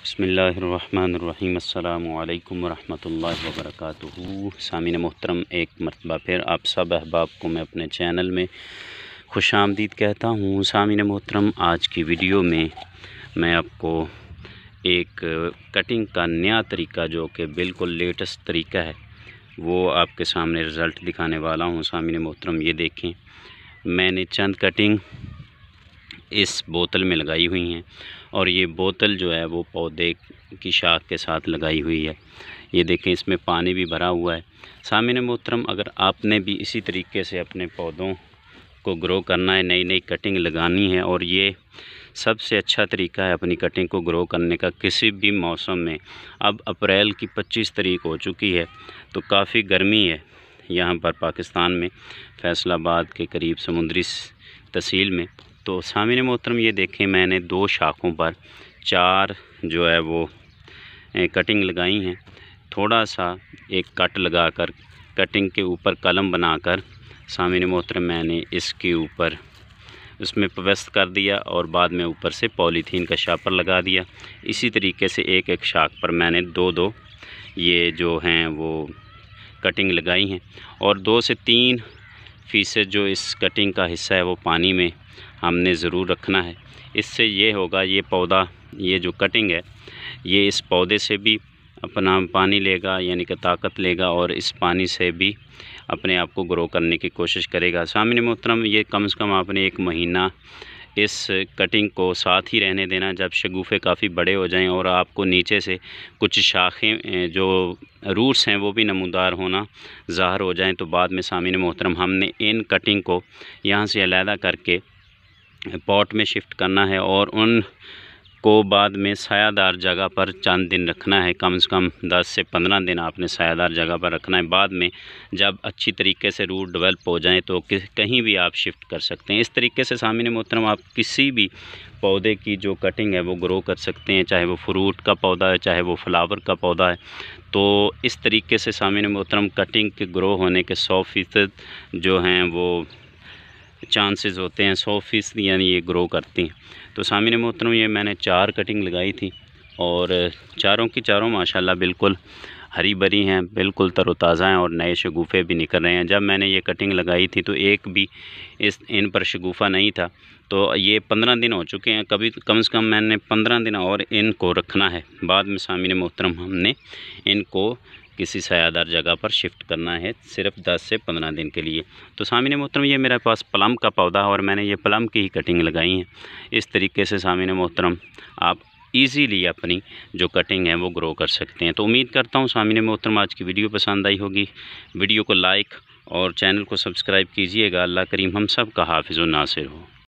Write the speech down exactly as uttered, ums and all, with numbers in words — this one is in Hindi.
बिस्मिल्लाहिर्रहमानिर्रहीम अस्सलामु अलैकुम वरहमतुल्लाहि वबरकातुहू। सामीन मोहतरम, एक मरतबा फिर आप सब अहबाब को मैं अपने चैनल में खुश आमदीद कहता हूँ। सामीन मोहतरम, आज की वीडियो में मैं आपको एक कटिंग का नया तरीका, जो कि बिल्कुल लेटेस्ट तरीका है, वो आपके सामने रिज़ल्ट दिखाने वाला हूँ। सामीन मोहतरम, ये देखें, मैंने चंद कटिंग इस बोतल में लगाई हुई हैं और ये बोतल जो है वो पौधे की शाख के साथ लगाई हुई है। ये देखें, इसमें पानी भी भरा हुआ है। सामीन मोहतरम, अगर आपने भी इसी तरीके से अपने पौधों को ग्रो करना है, नई नई कटिंग लगानी है, और ये सबसे अच्छा तरीका है अपनी कटिंग को ग्रो करने का किसी भी मौसम में। अब अप्रैल की पच्चीस तारीख हो चुकी है, तो काफ़ी गर्मी है यहाँ पर पाकिस्तान में, फैसलाबाद के करीब समुंदरी तहसील में। तो सामीन मोहतरम, ये देखें, मैंने दो शाखों पर चार जो है वो कटिंग लगाई हैं। थोड़ा सा एक कट लगाकर कटिंग के ऊपर कलम बनाकर सामीन मोहतरम मैंने इसके ऊपर उसमें व्यस्त कर दिया और बाद में ऊपर से पॉलीथीन का शापर लगा दिया। इसी तरीके से एक एक शाख पर मैंने दो दो ये जो हैं वो कटिंग लगाई हैं, और दो से तीन फ़ीसद जो इस कटिंग का हिस्सा है वो पानी में हमने ज़रूर रखना है। इससे ये होगा, ये पौधा, ये जो कटिंग है, ये इस पौधे से भी अपना पानी लेगा, यानी कि ताकत लेगा, और इस पानी से भी अपने आप को ग्रो करने की कोशिश करेगा। सामीन मोहतरम, ये कम से कम आपने एक महीना इस कटिंग को साथ ही रहने देना। जब शगुफ़े काफ़ी बड़े हो जाएं और आपको नीचे से कुछ शाखें, जो रूट्स हैं, वो भी नमूदार होना ज़ाहिर हो जाएं, तो बाद में सामीन मोहतरम हमने इन कटिंग को यहाँ से अलहदा करके पॉट में शिफ्ट करना है और उन को बाद में सायादार जगह पर चंद दिन रखना है। कम से कम दस से पंद्रह दिन आपने सायादार जगह पर रखना है। बाद में जब अच्छी तरीके से रूट डेवलप हो जाएं तो कहीं भी आप शिफ्ट कर सकते हैं। इस तरीके से सामीन मोहतरम आप किसी भी पौधे की जो कटिंग है वो ग्रो कर सकते हैं, चाहे वो फ्रूट का पौधा है, चाहे वो फ्लावर का पौधा है। तो इस तरीके से सामीन मोहतरम कटिंग के ग्रो होने के सौ फ़ीसद जो हैं वो चांसेस होते हैं, सौ फ़ीसद यानी ये ग्रो करती हैं। तो सामीन मोहतरम, ये मैंने चार कटिंग लगाई थी और चारों की चारों माशाल्लाह बिल्कुल हरी भरी हैं, बिल्कुल तरोताज़ा हैं और नए शगुफ़े भी निकल रहे हैं। जब मैंने ये कटिंग लगाई थी तो एक भी इस इन पर शगुफ़ा नहीं था। तो ये पंद्रह दिन हो चुके हैं, कभी कम से कम मैंने पंद्रह दिन और इनको रखना है। बाद में सामीन मोहतरम हमने इनको किसी सायादार जगह पर शिफ्ट करना है, सिर्फ दस से पंद्रह दिन के लिए। तो सामीन मोहतरम, ये मेरे पास प्लम का पौधा है और मैंने ये प्लम की ही कटिंग लगाई है। इस तरीके से सामीन मोहतरम आप इजीली अपनी जो कटिंग है वो ग्रो कर सकते हैं। तो उम्मीद करता हूँ सामीन मोहतरम आज की वीडियो पसंद आई होगी। वीडियो को लाइक और चैनल को सब्सक्राइब कीजिएगा। अल्लाह करीम हम सब का हाफिज़ व नासिर हो।